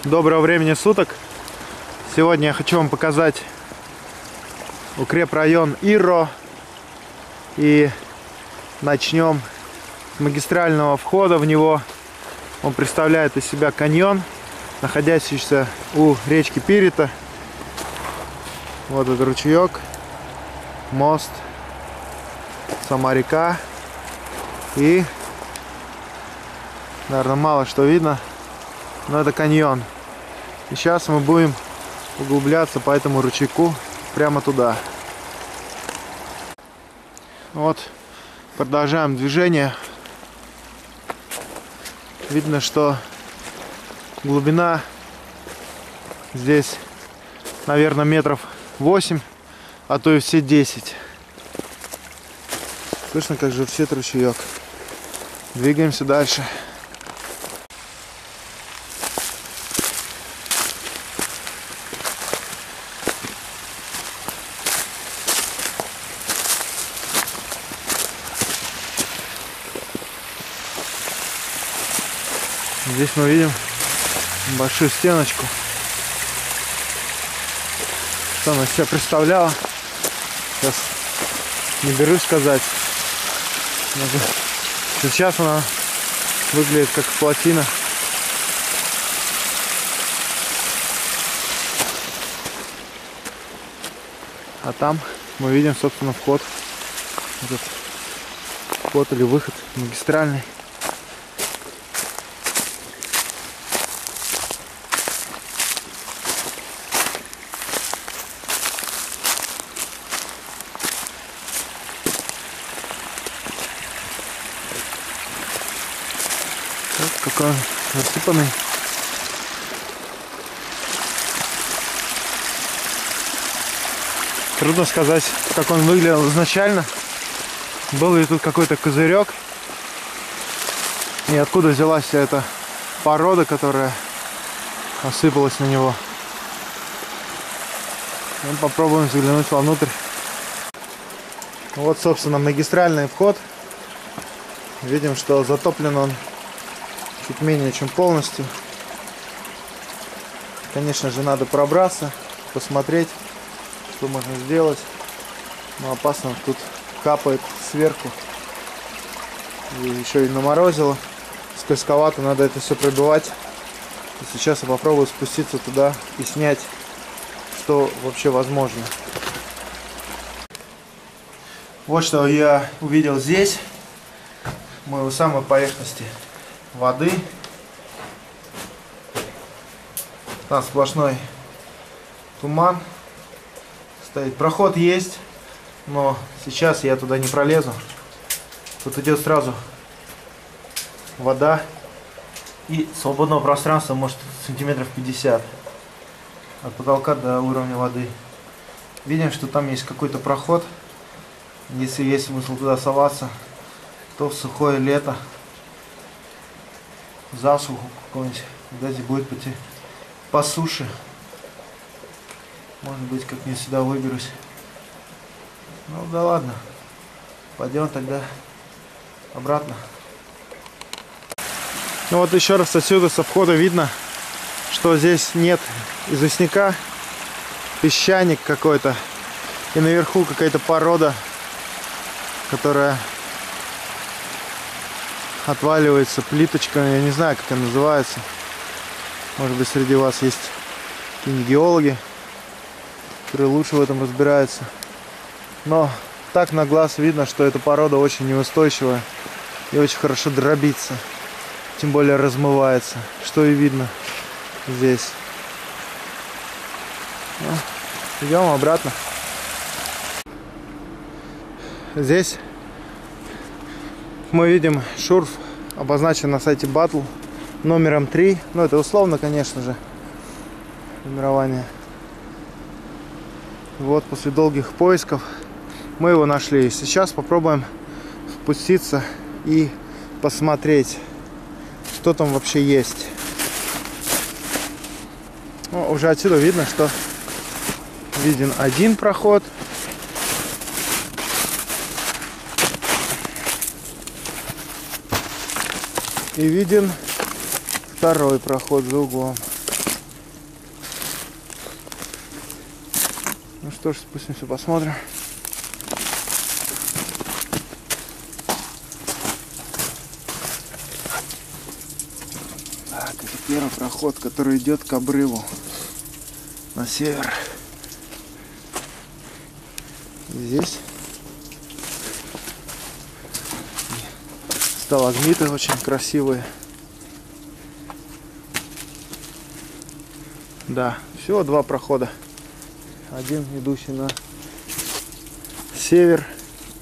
Доброго времени суток. Сегодня я хочу вам показать укрепрайон Ирро. И начнем с магистрального входа в него. Он представляет из себя каньон, находящийся у речки Пирита. Вот этот ручеек, мост, сама река. И, наверное, мало что видно, но это каньон. И сейчас мы будем углубляться по этому ручейку прямо туда. Вот, продолжаем движение. Видно, что глубина здесь, наверное, метров 8, а то и все 10. Слышно, как журчит ручеек. Двигаемся дальше. Здесь мы видим большую стеночку. Что она из себя представляла, сейчас не берусь сказать. Сейчас она выглядит как плотина. А там мы видим, собственно, вход. Этот вход или выход магистральный. Какой он засыпанный. Трудно сказать, как он выглядел изначально. Был ли тут какой-то козырек, и откуда взялась вся эта порода, которая осыпалась на него. Мы попробуем заглянуть вовнутрь. Вот, собственно, магистральный вход. Видим, что затоплен он чуть менее чем полностью. Конечно же, надо пробраться, посмотреть, что можно сделать. Но опасно, тут капает сверху. И еще и наморозило. Скользковато, надо это все пробивать. И сейчас я попробую спуститься туда и снять, что вообще возможно. Вот что я увидел здесь. Мы у самой поверхности воды. Там сплошной туман. Стоит. Проход есть, но сейчас я туда не пролезу. Тут идет сразу вода. И свободного пространства может сантиметров 50 от потолка до уровня воды. Видим, что там есть какой-то проход. Если есть смысл туда соваться, то в сухое лето, засуху какой-нибудь, когда здесь будет пойти по суше. Может быть, как-нибудь сюда выберусь. Ну да ладно. Пойдем тогда обратно. Ну вот еще раз отсюда со входа видно, что здесь нет известняка. Песчаник какой-то. И наверху какая-то порода, которая отваливается плиточками, я не знаю, как она называется. Может быть, среди вас есть какие-нибудь геологи, которые лучше в этом разбираются. Но так на глаз видно, что эта порода очень неустойчивая и очень хорошо дробится, тем более размывается, что и видно здесь. Ну, идем обратно. Здесь мы видим шурф, обозначен на сайте Battle номером 3. Ну, это условно, конечно же, нумерование. Вот, после долгих поисков мы его нашли. Сейчас попробуем спуститься и посмотреть, что там вообще есть. Ну, уже отсюда видно, что виден один проход. И виден второй проход за углом. Ну что ж, спустимся, посмотрим. Так, это первый проход, который идет к обрыву на север. Здесь сталагмиты очень красивые. Да, всего два прохода. Один идущий на север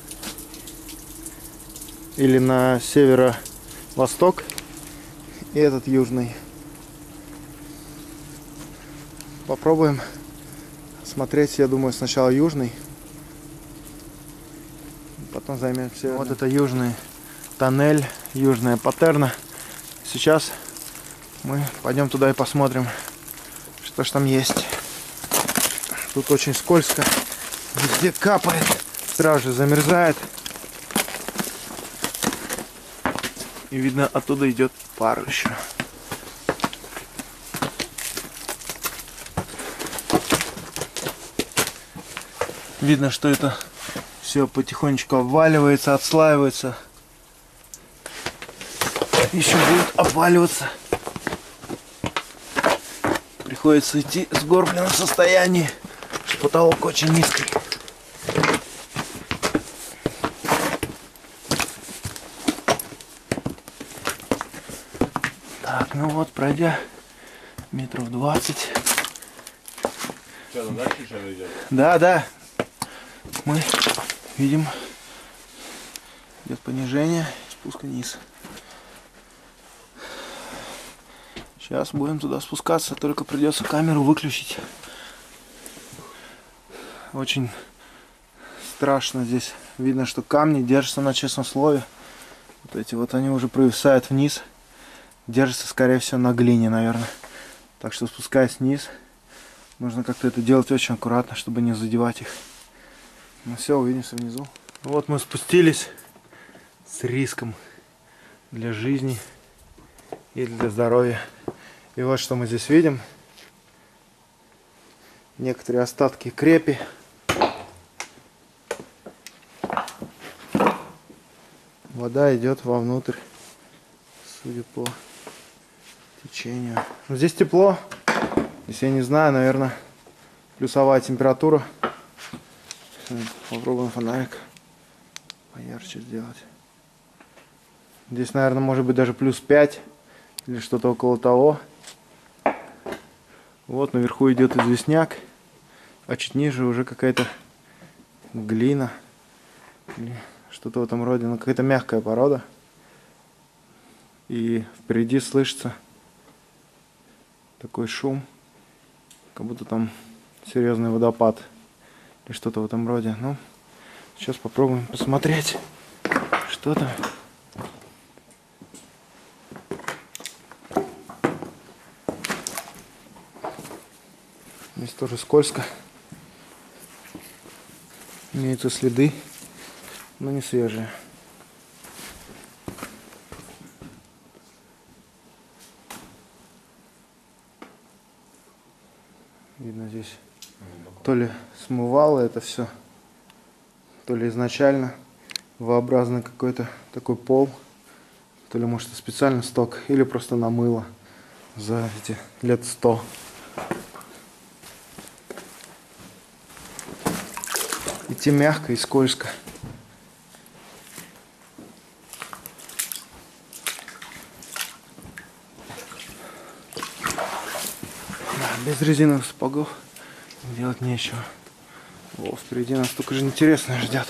или на северо-восток, и этот южный. Попробуем смотреть, я думаю, сначала южный, потом займемся. Вот это южный тоннель, южная Патерна. Сейчас мы пойдем туда и посмотрим, что ж там есть. Тут очень скользко, везде капает, сразу же замерзает. И видно, оттуда идет пар еще. Видно, что это все потихонечку обваливается, отслаивается. Еще будет обваливаться. Приходится идти в сгорбленном состоянии. Потолок очень низкий. Так, ну вот, пройдя метров 20. Что, дальше еще идет? Да. Мы видим, идет понижение, спуск вниз. Сейчас будем туда спускаться, только придется камеру выключить. Очень страшно здесь. Видно, что камни держатся на честном слове. Вот эти вот они уже провисают вниз. Держатся, скорее всего, на глине, наверное. Так что, спускаясь вниз, нужно как-то это делать очень аккуратно, чтобы не задевать их. Ну все, увидимся внизу. Вот мы спустились с риском для жизни и для здоровья. И вот что мы здесь видим. Некоторые остатки крепи. Вода идет вовнутрь, судя по течению. Но здесь тепло. Здесь, я не знаю, наверное, плюсовая температура. Попробуем фонарик поярче сделать. Здесь, наверное, может быть даже плюс 5 или что-то около того. Вот наверху идет известняк, а чуть ниже уже какая-то глина или что-то в этом роде, но какая-то мягкая порода. И впереди слышится такой шум, как будто там серьезный водопад или что-то в этом роде. Ну, сейчас попробуем посмотреть, что там. Здесь тоже скользко. Имеются следы, но не свежие. Видно, здесь то ли смывало это все, то ли изначально V-образный какой-то такой пол, то ли может специально сток, или просто намыло за эти лет 100. Идти мягко и скользко. Да, без резиновых сапогов делать нечего. О, впереди нас только же интересное ждет.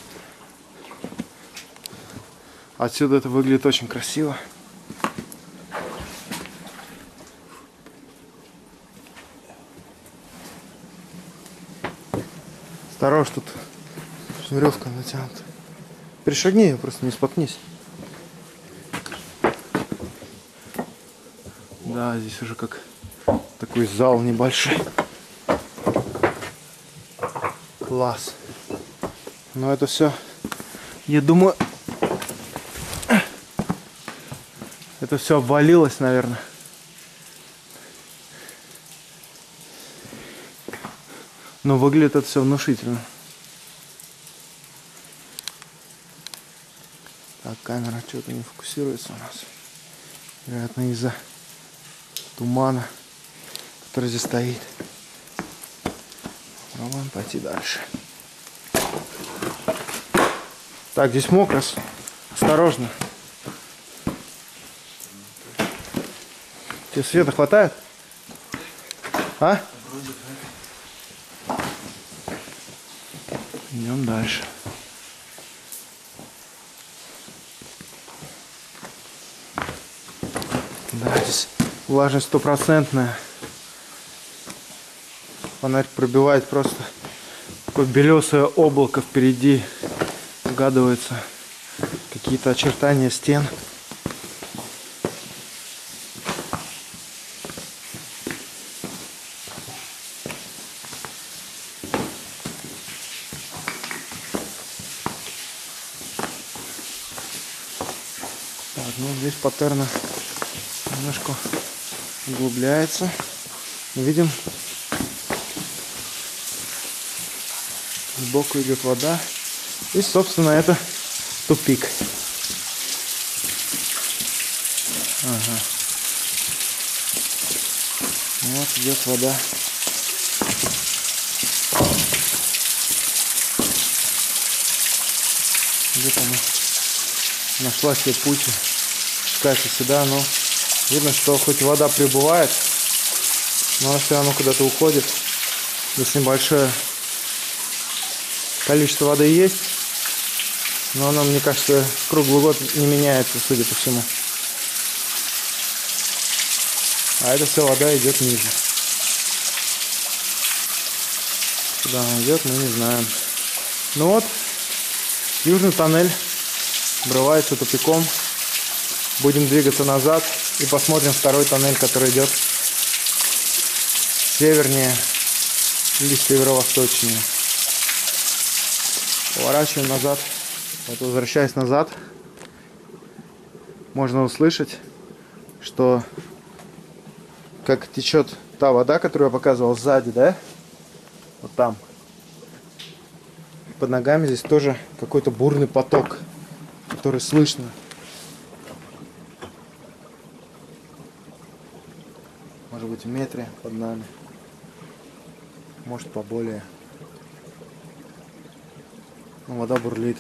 Отсюда это выглядит очень красиво. Осторожно, тут веревка натянута. Перешагни ее, просто не споткнись. Да, здесь уже как такой зал небольшой. Класс. Но это все, я думаю, это все обвалилось, наверное. Но выглядит это все внушительно. Так, камера что-то не фокусируется у нас. Вероятно, из-за тумана, который здесь стоит. Попробуем пойти дальше. Так, здесь мокро. Осторожно. Тебе света хватает? А? Идем дальше. Да, здесь влажность стопроцентная. Фонарь пробивает просто такое белесое облако впереди. Угадываются какие-то очертания стен. Так, ну здесь паттерна немножко углубляется. Видим, сбоку идет вода. И, собственно, это тупик. Ага. Вот идет вода. Где-то она нашла себе путь, спускается сюда, но видно, что хоть вода прибывает, но она все равно куда-то уходит. Здесь небольшое количество воды есть, но она, мне кажется, круглый год не меняется, судя по всему. А эта вся вода идет ниже. Куда она идет, мы не знаем. Ну вот, южный тоннель обрывается тупиком. Будем двигаться назад и посмотрим второй тоннель, который идет севернее или северо-восточнее. Поворачиваем назад. Вот, возвращаясь назад, можно услышать, что как течет та вода, которую я показывал сзади, да? Вот там. Под ногами здесь тоже какой-то бурный поток, который слышно. Может быть, в метре под нами. Может, поболее. Но вода бурлит.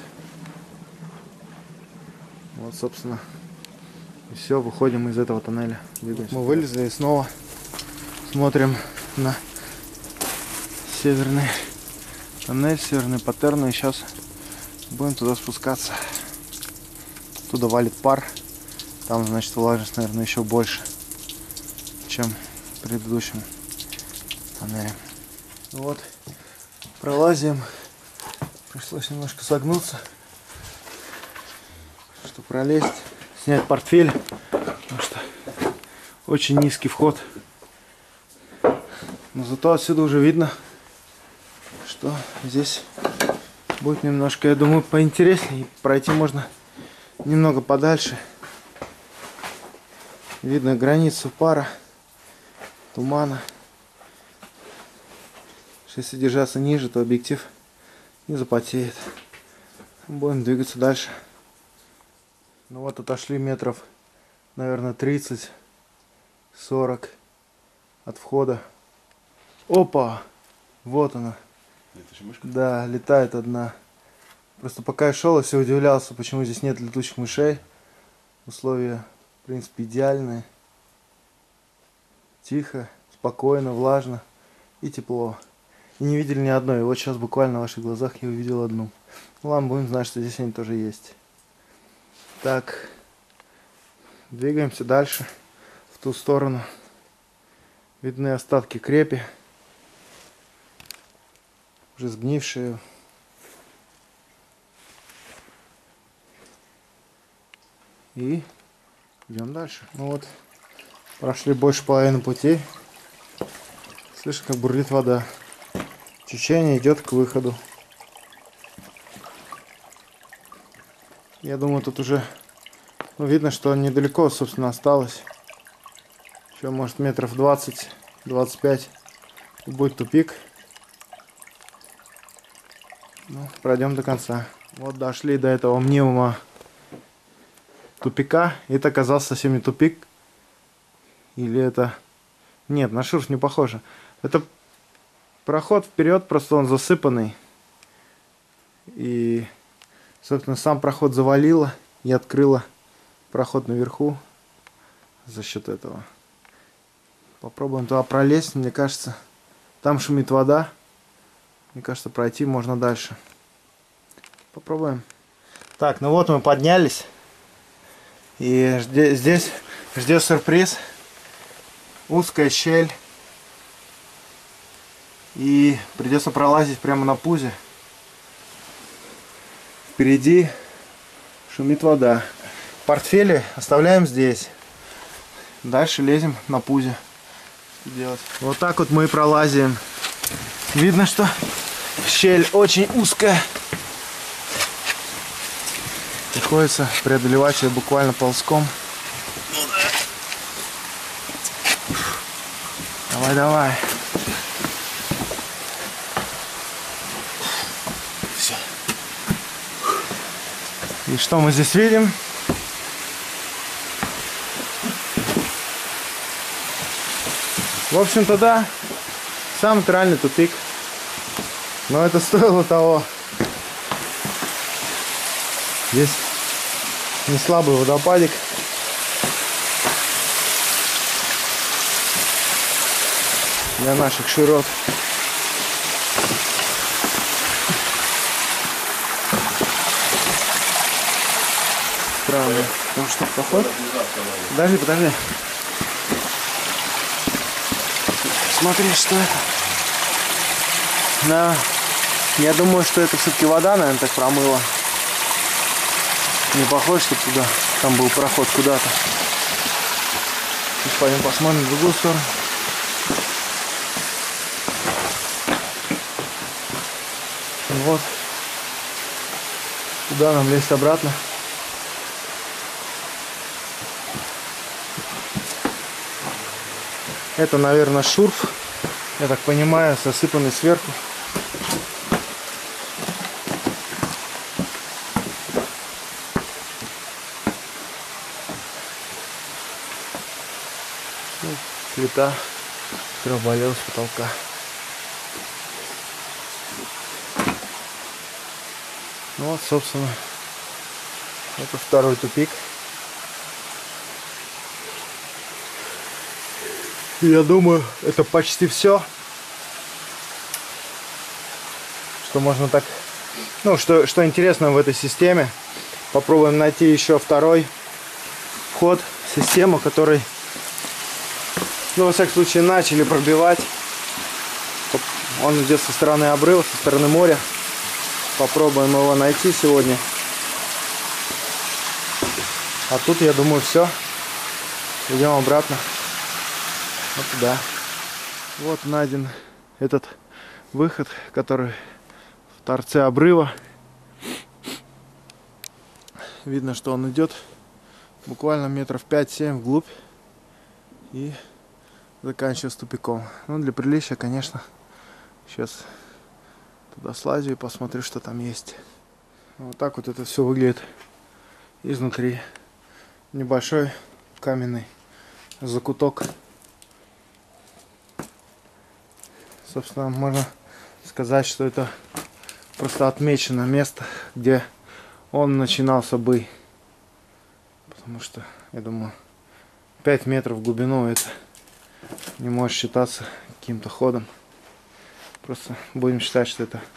Вот, собственно, и все, выходим из этого тоннеля. Двигаемся. Мы вылезли и снова смотрим на северный тоннель, северный паттерн. И сейчас будем туда спускаться. Туда валит пар. Там, значит, влажность, наверное, еще больше, чем в предыдущем тоннеле. Вот, пролазим. Пришлось немножко согнуться, чтобы пролезть, снять портфель, потому что очень низкий вход. Но зато отсюда уже видно, что здесь будет немножко, я думаю, поинтереснее. Пройти можно немного подальше. Видно границу пара, тумана. Если держаться ниже, то объектив не запотеет. Будем двигаться дальше. Ну вот, отошли метров, наверное, 30-40 от входа. Опа! Вот она. Да, летает одна. Просто пока я шел, я все удивлялся, почему здесь нет летучих мышей. Условия, в принципе, идеальные. Тихо, спокойно, влажно и тепло. И не видели ни одной. И вот сейчас буквально на ваших глазах я увидел одну. Ну ладно, будем знать, что здесь они тоже есть. Так, двигаемся дальше, в ту сторону. Видны остатки крепи, уже сгнившие. И идем дальше. Ну вот, прошли больше половины пути. Слышишь, как бурлит вода. Течение идет к выходу. Я думаю, тут уже видно, что недалеко, собственно, осталось. Еще, может, метров 20-25 будет тупик. Ну, пройдем до конца. Вот дошли до этого мнимого тупика. Это оказался совсем не тупик. Или это... Нет, на шурф не похоже. Это проход вперед, просто он засыпанный. И, собственно, сам проход завалило и открыло проход наверху за счет этого. Попробуем туда пролезть, мне кажется. Там шумит вода. Мне кажется, пройти можно дальше. Попробуем. Так, ну вот мы поднялись. И здесь ждет сюрприз. Узкая щель. И придется пролазить прямо на пузе. Впереди шумит вода. Портфели оставляем здесь. Дальше лезем на пузе. Что делать? Вот так вот мы и пролазим. Видно, что щель очень узкая. Приходится преодолевать ее буквально ползком. Давай, давай. Все. И что мы здесь видим? В общем-то, да, самый натуральный тупик. Но это стоило того. Здесь не слабый водопадик. Для наших широт. Странно. Потому что поход. Подожди. Смотри, что это. Да. Я думаю, что это все-таки вода, наверное, так промыла. Не похоже, что туда. Там был проход куда-то. Сейчас пойдем посмотрим в другую сторону. Вот. Куда нам лезть обратно? Это, наверное, шурф. Я так понимаю, засыпанный сверху. Плита, которая обвалилась с потолка. Ну вот, собственно, это второй тупик. Я думаю, это почти все, что можно так, ну, что интересно в этой системе. Попробуем найти еще второй вход в систему, который, ну, во всяком случае, начали пробивать. Он идет со стороны обрыва, со стороны моря. Попробуем его найти сегодня. А тут, я думаю, все. Идем обратно. Вот туда. Вот найден этот выход, который в торце обрыва. Видно, что он идет буквально метров 5-7 вглубь и заканчивается тупиком. Ну, для приличия, конечно, сейчас туда слазю и посмотрю, что там есть. Вот так вот это все выглядит изнутри. Небольшой каменный закуток. Собственно, можно сказать, что это просто отмечено место, где он начинался бы. Потому что, я думаю, 5 метров в глубину это не может считаться каким-то ходом. Просто будем считать, что это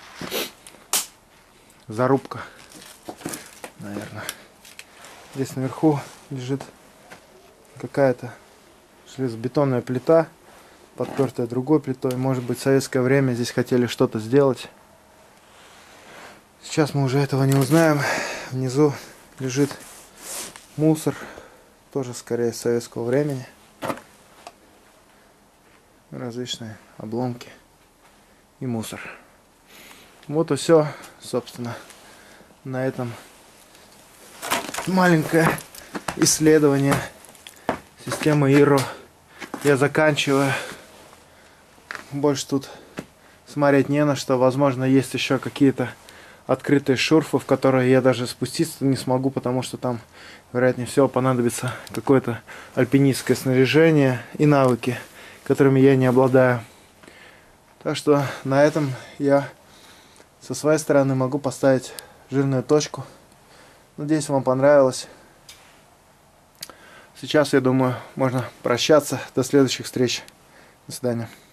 зарубка, наверное. Здесь наверху лежит какая-то железобетонная плита, подпертая другой плитой. Может быть, в советское время здесь хотели что-то сделать. Сейчас мы уже этого не узнаем. Внизу лежит мусор, тоже скорее советского времени. Различные обломки и мусор. Вот и все, собственно, на этом маленькое исследование системы ИРО я заканчиваю. Больше тут смотреть не на что. Возможно, есть еще какие-то открытые шурфы, в которые я даже спуститься не смогу, потому что там, вероятнее всего, понадобится какое-то альпинистское снаряжение и навыки, которыми я не обладаю. Так что на этом я со своей стороны могу поставить жирную точку. Надеюсь, вам понравилось. Сейчас, я думаю, можно прощаться. До следующих встреч. До свидания.